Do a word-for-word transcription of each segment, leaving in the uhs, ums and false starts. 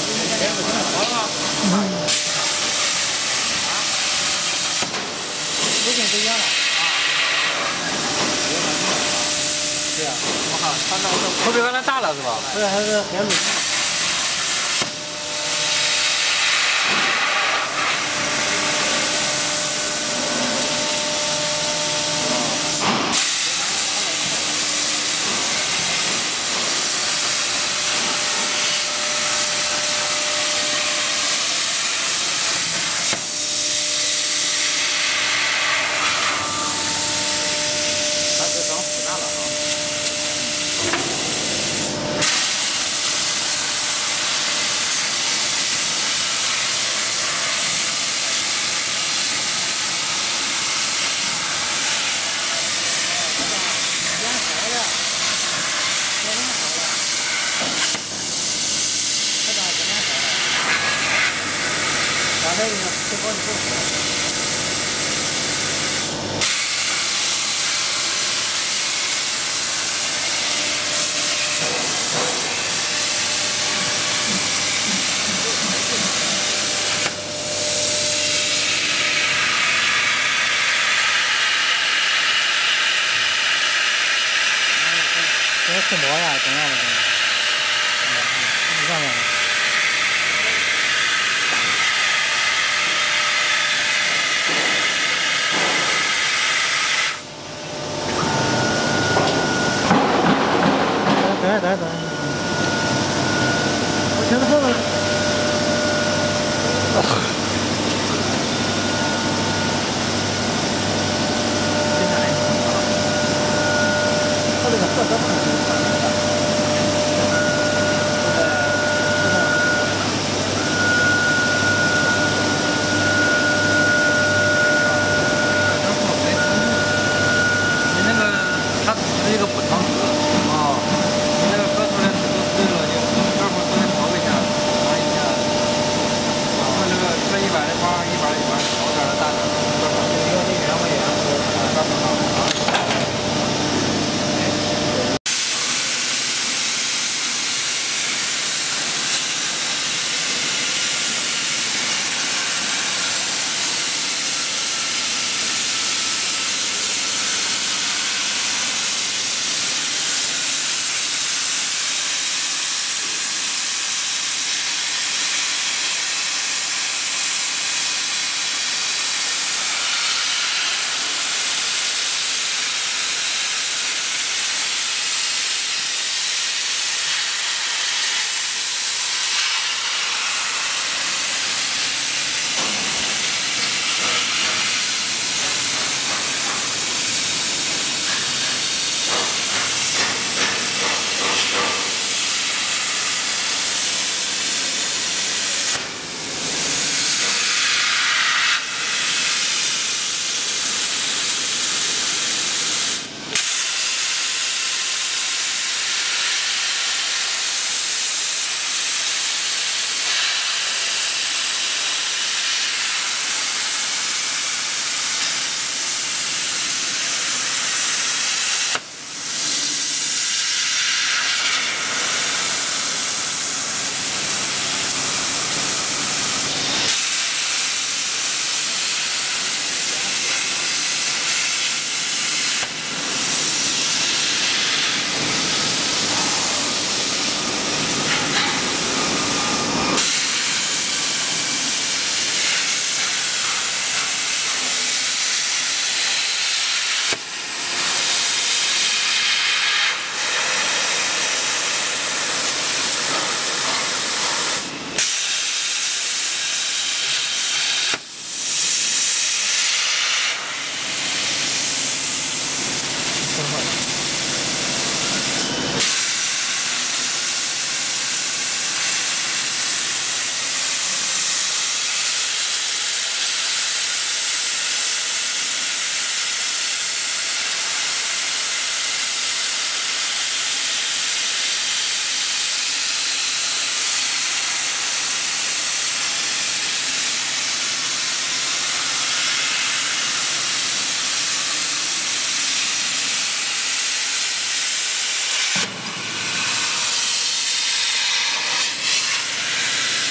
都跟这样了啊。对啊，我靠，他那个口比原来大了是吧？不是，还是海陆。 这个这包你够。这是什么呀？怎样的？你看看。 等等等，我听着后面。他这个色泽不是。你那个，它是一个补偿值啊。 对了，你这边不都得调一下？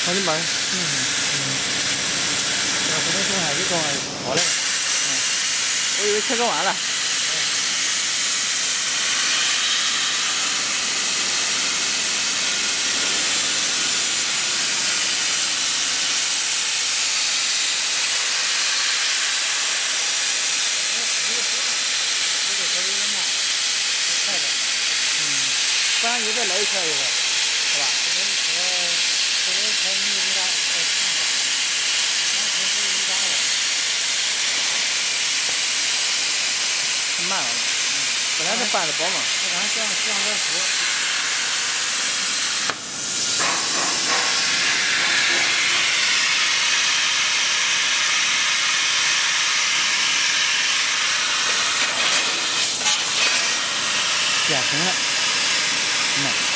好你慢。 嗯嗯。这不能动还是动好嘞。嗯。我以为切割完了。不然你再来一车一个，是吧？来一车，再来一车你就给他再看看，两车是一打的。太慢了，本来这板子薄嘛，我刚想想点说。变形了，慢。